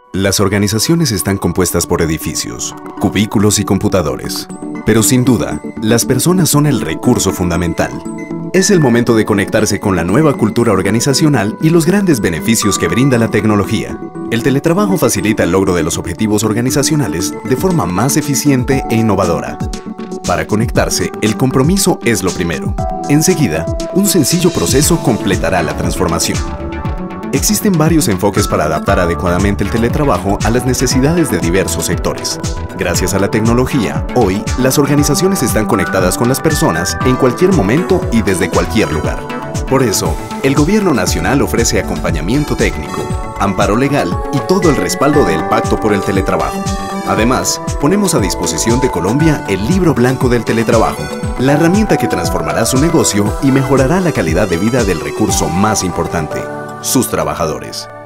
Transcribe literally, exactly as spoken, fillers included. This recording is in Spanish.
Las organizaciones están compuestas por edificios, cubículos y computadores. Pero sin duda, las personas son el recurso fundamental. Es el momento de conectarse con la nueva cultura organizacional y los grandes beneficios que brinda la tecnología. El teletrabajo facilita el logro de los objetivos organizacionales de forma más eficiente e innovadora. Para conectarse, el compromiso es lo primero. Enseguida, un sencillo proceso completará la transformación. Existen varios enfoques para adaptar adecuadamente el teletrabajo a las necesidades de diversos sectores. Gracias a la tecnología, hoy, las organizaciones están conectadas con las personas en cualquier momento y desde cualquier lugar. Por eso, el Gobierno Nacional ofrece acompañamiento técnico, amparo legal y todo el respaldo del Pacto por el Teletrabajo. Además, ponemos a disposición de Colombia el Libro Blanco del Teletrabajo, la herramienta que transformará su negocio y mejorará la calidad de vida del recurso más importante, sus trabajadores.